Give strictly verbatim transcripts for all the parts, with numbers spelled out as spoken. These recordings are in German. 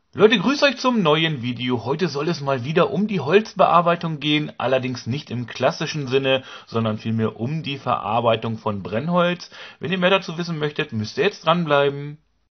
Leute, grüßt euch zum neuen Video. Heute soll es mal wieder um die Holzbearbeitung gehen, allerdings nicht im klassischen Sinne, sondern vielmehr um die Verarbeitung von Brennholz. Wenn ihr mehr dazu wissen möchtet, müsst ihr jetzt dranbleiben.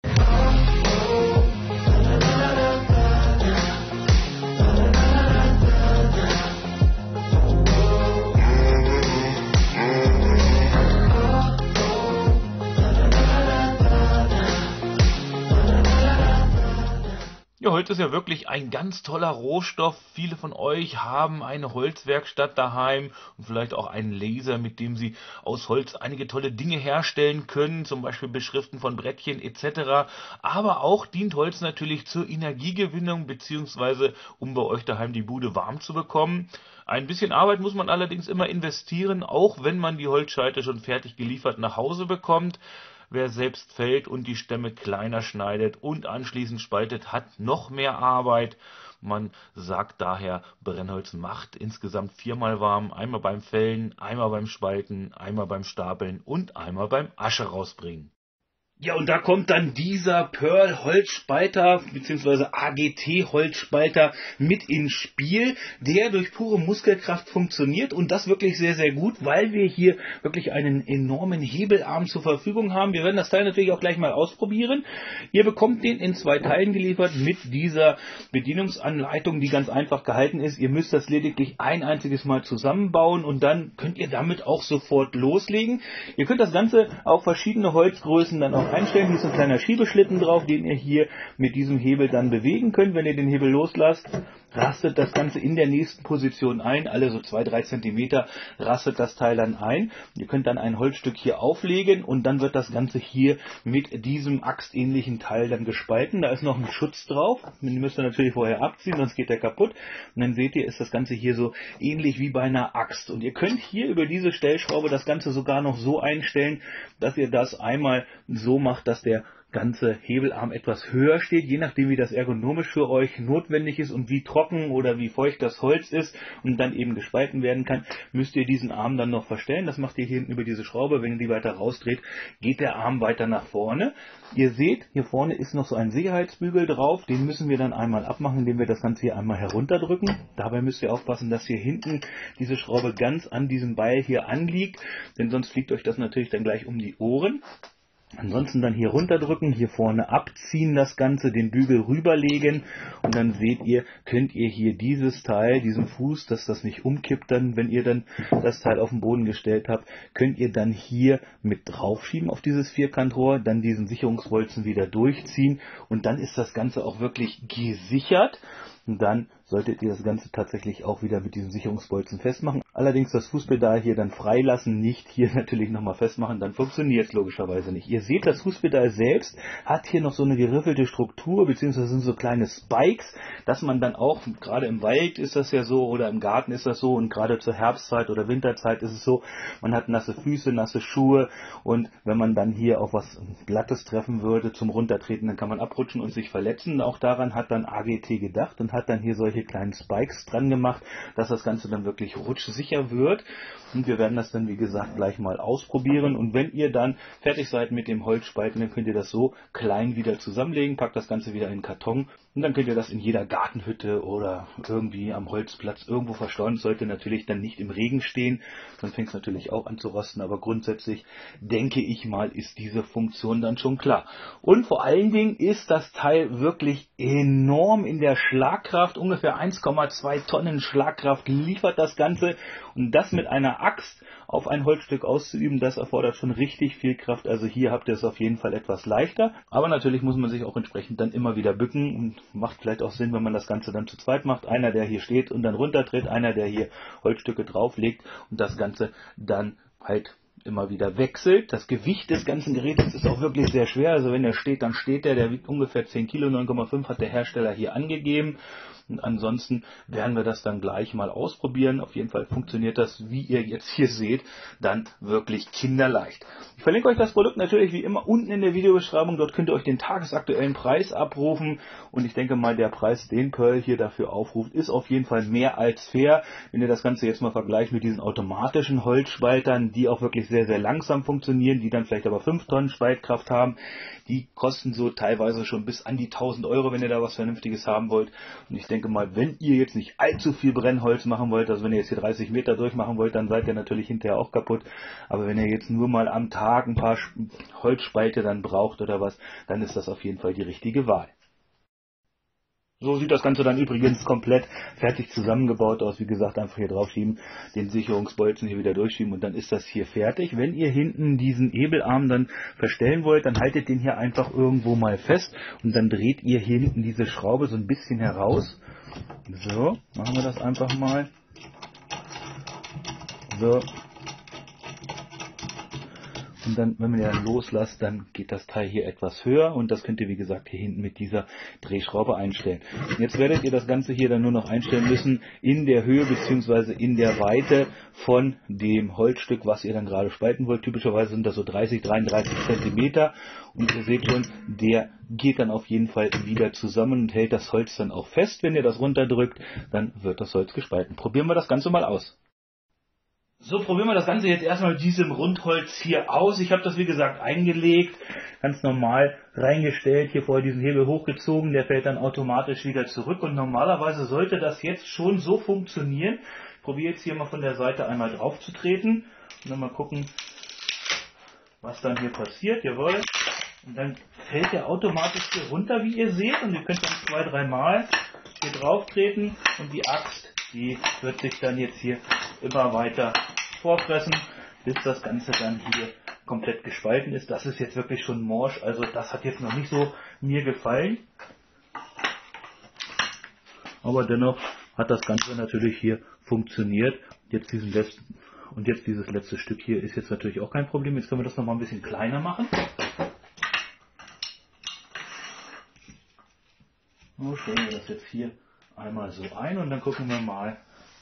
Ja, Holz ist ja wirklich ein ganz toller Rohstoff. Viele von euch haben eine Holzwerkstatt daheim und vielleicht auch einen Laser, mit dem sie aus Holz einige tolle Dinge herstellen können, zum Beispiel Beschriften von Brettchen et cetera. Aber auch dient Holz natürlich zur Energiegewinnung beziehungsweise um bei euch daheim die Bude warm zu bekommen. Ein bisschen Arbeit muss man allerdings immer investieren, auch wenn man die Holzscheite schon fertig geliefert nach Hause bekommt. Wer selbst fällt und die Stämme kleiner schneidet und anschließend spaltet, hat noch mehr Arbeit. Man sagt daher, Brennholz macht insgesamt viermal warm, einmal beim Fällen, einmal beim Spalten, einmal beim Stapeln und einmal beim Asche rausbringen. Ja, und da kommt dann dieser Pearl-Holzspalter bzw. A G T-Holzspalter mit ins Spiel, der durch pure Muskelkraft funktioniert und das wirklich sehr, sehr gut, weil wir hier wirklich einen enormen Hebelarm zur Verfügung haben. Wir werden das Teil natürlich auch gleich mal ausprobieren. Ihr bekommt den in zwei Teilen geliefert mit dieser Bedienungsanleitung, die ganz einfach gehalten ist. Ihr müsst das lediglich ein einziges Mal zusammenbauen und dann könnt ihr damit auch sofort loslegen. Ihr könnt das Ganze auf verschiedene Holzgrößen dann auch einstellen. Hier ist ein kleiner Schiebeschlitten drauf, den ihr hier mit diesem Hebel dann bewegen könnt. Wenn ihr den Hebel loslasst, rastet das Ganze in der nächsten Position ein. Alle so zwei bis drei Zentimeter rastet das Teil dann ein. Ihr könnt dann ein Holzstück hier auflegen und dann wird das Ganze hier mit diesem axtähnlichen Teil dann gespalten. Da ist noch ein Schutz drauf. Den müsst ihr natürlich vorher abziehen, sonst geht der kaputt. Und dann seht ihr, ist das Ganze hier so ähnlich wie bei einer Axt. Und ihr könnt hier über diese Stellschraube das Ganze sogar noch so einstellen, dass ihr das einmal so macht, dass der ganze Hebelarm etwas höher steht, je nachdem wie das ergonomisch für euch notwendig ist und wie trocken oder wie feucht das Holz ist und dann eben gespalten werden kann, müsst ihr diesen Arm dann noch verstellen. Das macht ihr hier hinten über diese Schraube. Wenn ihr die weiter rausdreht, geht der Arm weiter nach vorne. Ihr seht, hier vorne ist noch so ein Sicherheitsbügel drauf. Den müssen wir dann einmal abmachen, indem wir das Ganze hier einmal herunterdrücken. Dabei müsst ihr aufpassen, dass hier hinten diese Schraube ganz an diesem Beil hier anliegt, denn sonst fliegt euch das natürlich dann gleich um die Ohren. Ansonsten dann hier runterdrücken, hier vorne abziehen das Ganze, den Bügel rüberlegen und dann seht ihr, könnt ihr hier dieses Teil, diesen Fuß, dass das nicht umkippt dann, wenn ihr dann das Teil auf den Boden gestellt habt, könnt ihr dann hier mit draufschieben auf dieses Vierkantrohr, dann diesen Sicherungsbolzen wieder durchziehen und dann ist das Ganze auch wirklich gesichert. Und dann solltet ihr das Ganze tatsächlich auch wieder mit diesem Sicherungsbolzen festmachen. Allerdings das Fußpedal hier dann freilassen, nicht hier natürlich nochmal festmachen, dann funktioniert es logischerweise nicht. Ihr seht, das Fußpedal selbst hat hier noch so eine geriffelte Struktur, beziehungsweise sind so kleine Spikes, dass man dann auch, gerade im Wald ist das ja so, oder im Garten ist das so, und gerade zur Herbstzeit oder Winterzeit ist es so, man hat nasse Füße, nasse Schuhe, und wenn man dann hier auf was Glattes treffen würde zum Runtertreten, dann kann man abrutschen und sich verletzen. Auch daran hat dann A G T gedacht und hat dann hier solche kleinen Spikes dran gemacht, dass das Ganze dann wirklich rutschsicher wird. Und wir werden das dann, wie gesagt, gleich mal ausprobieren. Und wenn ihr dann fertig seid mit dem Holzspalten, dann könnt ihr das so klein wieder zusammenlegen, packt das Ganze wieder in den Karton und dann könnt ihr das in jeder Gartenhütte oder irgendwie am Holzplatz irgendwo verstauen. Es sollte natürlich dann nicht im Regen stehen, dann fängt es natürlich auch an zu rosten, aber grundsätzlich denke ich mal, ist diese Funktion dann schon klar. Und vor allen Dingen ist das Teil wirklich enorm in der Schlagkraft, ungefähr eins Komma zwei Tonnen Schlagkraft liefert das Ganze, und das mit einer Axt auf ein Holzstück auszuüben, das erfordert schon richtig viel Kraft. Also hier habt ihr es auf jeden Fall etwas leichter, aber natürlich muss man sich auch entsprechend dann immer wieder bücken und macht vielleicht auch Sinn, wenn man das Ganze dann zu zweit macht. Einer, der hier steht und dann runtertritt, einer, der hier Holzstücke drauflegt und das Ganze dann halt immer wieder wechselt. Das Gewicht des ganzen Gerätes ist auch wirklich sehr schwer. Also wenn er steht, dann steht der. Der wiegt ungefähr zehn Kilo, neun Komma fünf hat der Hersteller hier angegeben. Und ansonsten werden wir das dann gleich mal ausprobieren. Auf jeden Fall funktioniert das, wie ihr jetzt hier seht, dann wirklich kinderleicht. Ich verlinke euch das Produkt natürlich wie immer unten in der Videobeschreibung. Dort könnt ihr euch den tagesaktuellen Preis abrufen. Und ich denke mal, der Preis, den Pearl hier dafür aufruft, ist auf jeden Fall mehr als fair. Wenn ihr das Ganze jetzt mal vergleicht mit diesen automatischen Holzspaltern, die auch wirklich sehr, sehr langsam funktionieren, die dann vielleicht aber fünf Tonnen Spaltkraft haben. Die kosten so teilweise schon bis an die tausend Euro, wenn ihr da was Vernünftiges haben wollt. Und ich denke mal, wenn ihr jetzt nicht allzu viel Brennholz machen wollt, also wenn ihr jetzt hier dreißig Meter durchmachen wollt, dann seid ihr natürlich hinterher auch kaputt. Aber wenn ihr jetzt nur mal am Tag ein paar Holzspalte dann braucht oder was, dann ist das auf jeden Fall die richtige Wahl. So sieht das Ganze dann übrigens komplett fertig zusammengebaut aus. Wie gesagt, einfach hier draufschieben, den Sicherungsbolzen hier wieder durchschieben und dann ist das hier fertig. Wenn ihr hinten diesen Hebelarm dann verstellen wollt, dann haltet den hier einfach irgendwo mal fest und dann dreht ihr hier hinten diese Schraube so ein bisschen heraus. So, machen wir das einfach mal. So. Und dann, wenn man ja loslasst, dann geht das Teil hier etwas höher und das könnt ihr, wie gesagt, hier hinten mit dieser Drehschraube einstellen. Jetzt werdet ihr das Ganze hier dann nur noch einstellen müssen in der Höhe bzw. in der Weite von dem Holzstück, was ihr dann gerade spalten wollt. Typischerweise sind das so dreißig, dreiunddreißig Zentimeter und ihr seht schon, der geht dann auf jeden Fall wieder zusammen und hält das Holz dann auch fest. Wenn ihr das runterdrückt, dann wird das Holz gespalten. Probieren wir das Ganze mal aus. So, probieren wir das Ganze jetzt erstmal mit diesem Rundholz hier aus. Ich habe das, wie gesagt, eingelegt, ganz normal reingestellt, hier vorher diesen Hebel hochgezogen, der fällt dann automatisch wieder zurück und normalerweise sollte das jetzt schon so funktionieren. Ich probiere jetzt hier mal von der Seite einmal drauf zu treten und dann mal gucken, was dann hier passiert. Jawohl. Und dann fällt der automatisch hier runter, wie ihr seht, und ihr könnt dann zwei, dreimal hier drauf treten und die Axt, die wird sich dann jetzt hier immer weiter vorpressen, bis das Ganze dann hier komplett gespalten ist. Das ist jetzt wirklich schon morsch, also das hat jetzt noch nicht so mir gefallen. Aber dennoch hat das Ganze natürlich hier funktioniert. Jetzt diesen letzten, und jetzt dieses letzte Stück hier ist jetzt natürlich auch kein Problem. Jetzt können wir das noch mal ein bisschen kleiner machen. So, stellen wir das jetzt hier einmal so ein und dann gucken wir mal,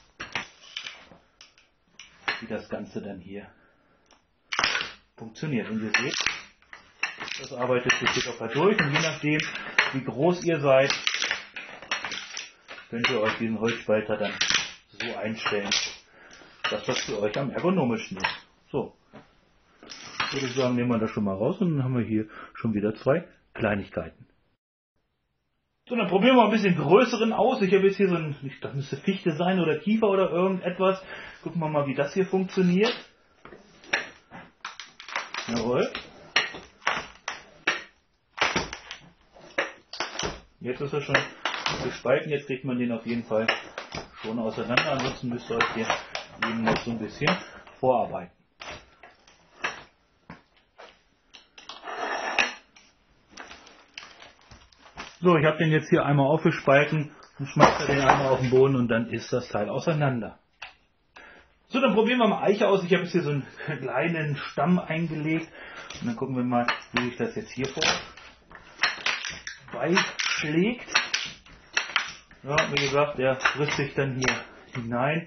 wie das Ganze dann hier funktioniert. Und ihr seht, das arbeitet sich hier locker durch und je nachdem, wie groß ihr seid, könnt ihr euch diesen Holzspalter dann so einstellen, dass das für euch am ergonomischsten ist. So, würde ich sagen, nehmen wir das schon mal raus und dann haben wir hier schon wieder zwei Kleinigkeiten. So, dann probieren wir mal ein bisschen größeren aus. Ich habe jetzt hier so ein, das müsste Fichte sein oder Kiefer oder irgendetwas. Gucken wir mal, wie das hier funktioniert. Jawohl. Jetzt ist er schon gespalten. Jetzt kriegt man den auf jeden Fall schon auseinander. Ansonsten müsst ihr euch hier eben noch so ein bisschen vorarbeiten. So, ich habe den jetzt hier einmal aufgespalten und schmeiße den einmal auf den Boden und dann ist das Teil auseinander. So, dann probieren wir mal Eiche aus. Ich habe jetzt hier so einen kleinen Stamm eingelegt und dann gucken wir mal, wie sich das jetzt hier vor beischlägt. Ja, wie gesagt, der frisst sich dann hier hinein.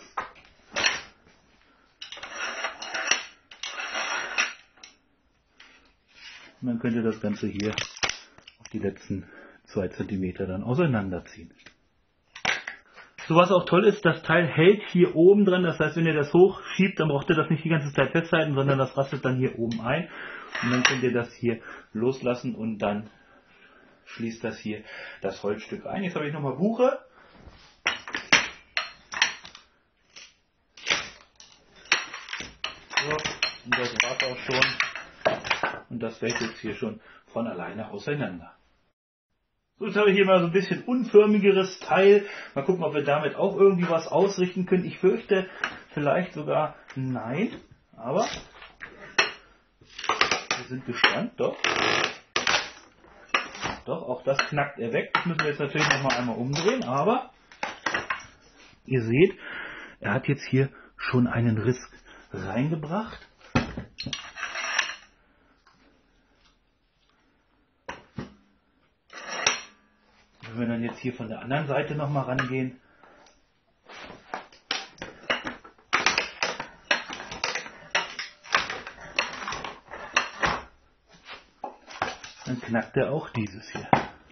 Und dann könnt ihr das Ganze hier auf die letzten zwei Zentimeter dann auseinanderziehen. So, was auch toll ist, das Teil hält hier oben dran, das heißt, wenn ihr das hochschiebt, dann braucht ihr das nicht die ganze Zeit festhalten, sondern das rastet dann hier oben ein und dann könnt ihr das hier loslassen und dann schließt das hier das Holzstück ein. Jetzt habe ich nochmal Buche. So, und das war es auch schon. Und das fällt jetzt hier schon von alleine auseinander. So, jetzt habe ich hier mal so ein bisschen unförmigeres Teil. Mal gucken, ob wir damit auch irgendwie was ausrichten können. Ich fürchte vielleicht sogar nein, aber wir sind gespannt. Doch, doch, auch das knackt er weg. Das müssen wir jetzt natürlich noch mal einmal umdrehen, aber ihr seht, er hat jetzt hier schon einen Riss reingebracht. Wenn wir dann jetzt hier von der anderen Seite noch mal rangehen, dann knackt er auch dieses hier.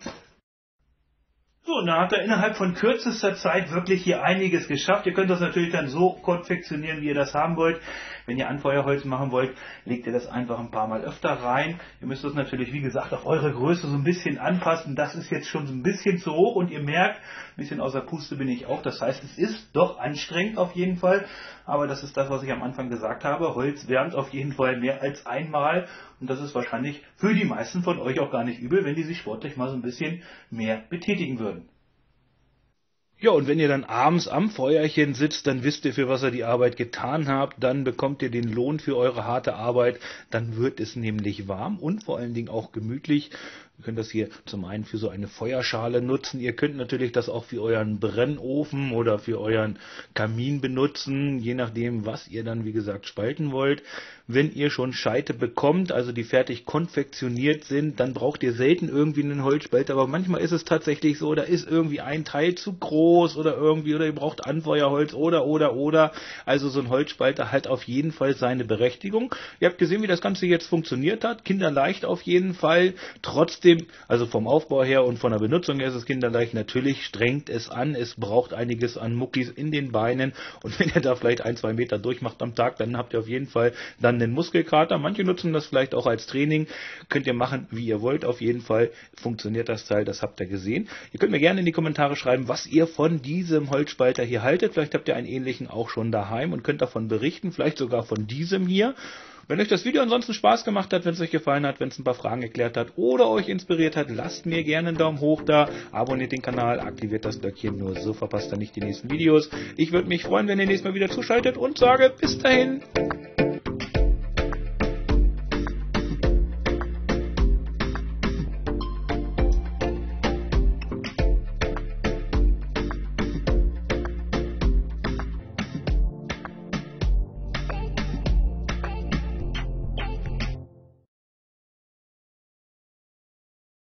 So, und da hat er innerhalb von kürzester Zeit wirklich hier einiges geschafft. Ihr könnt das natürlich dann so konfektionieren, wie ihr das haben wollt. Wenn ihr Anfeuerholz machen wollt, legt ihr das einfach ein paar Mal öfter rein. Ihr müsst das natürlich, wie gesagt, auf eure Größe so ein bisschen anpassen. Das ist jetzt schon so ein bisschen zu hoch und ihr merkt, ein bisschen außer Puste bin ich auch. Das heißt, es ist doch anstrengend auf jeden Fall. Aber das ist das, was ich am Anfang gesagt habe. Holz wärmt auf jeden Fall mehr als einmal. Und das ist wahrscheinlich für die meisten von euch auch gar nicht übel, wenn die sich sportlich mal so ein bisschen mehr betätigen würden. Ja, und wenn ihr dann abends am Feuerchen sitzt, dann wisst ihr, für was ihr die Arbeit getan habt, dann bekommt ihr den Lohn für eure harte Arbeit, dann wird es nämlich warm und vor allen Dingen auch gemütlich. Ihr könnt das hier zum einen für so eine Feuerschale nutzen, ihr könnt natürlich das auch für euren Brennofen oder für euren Kamin benutzen, je nachdem, was ihr dann, wie gesagt, spalten wollt. Wenn ihr schon Scheite bekommt, also die fertig konfektioniert sind, dann braucht ihr selten irgendwie einen Holzspalter, aber manchmal ist es tatsächlich so, da ist irgendwie ein Teil zu groß oder irgendwie, oder ihr braucht Anfeuerholz oder, oder, oder. Also so ein Holzspalter hat auf jeden Fall seine Berechtigung. Ihr habt gesehen, wie das Ganze jetzt funktioniert hat, kinderleicht auf jeden Fall, trotzdem, also vom Aufbau her und von der Benutzung her ist es kinderleicht, natürlich strengt es an, es braucht einiges an Muckis in den Beinen und wenn ihr da vielleicht ein, zwei Meter durchmacht am Tag, dann habt ihr auf jeden Fall dann den Muskelkater. Manche nutzen das vielleicht auch als Training. Könnt ihr machen, wie ihr wollt. Auf jeden Fall funktioniert das Teil, das habt ihr gesehen. Ihr könnt mir gerne in die Kommentare schreiben, was ihr von diesem Holzspalter hier haltet. Vielleicht habt ihr einen ähnlichen auch schon daheim und könnt davon berichten. Vielleicht sogar von diesem hier. Wenn euch das Video ansonsten Spaß gemacht hat, wenn es euch gefallen hat, wenn es ein paar Fragen geklärt hat oder euch inspiriert hat, lasst mir gerne einen Daumen hoch da, abonniert den Kanal, aktiviert das Glöckchen, nur so verpasst ihr nicht die nächsten Videos. Ich würde mich freuen, wenn ihr nächstes Mal wieder zuschaltet und sage bis dahin.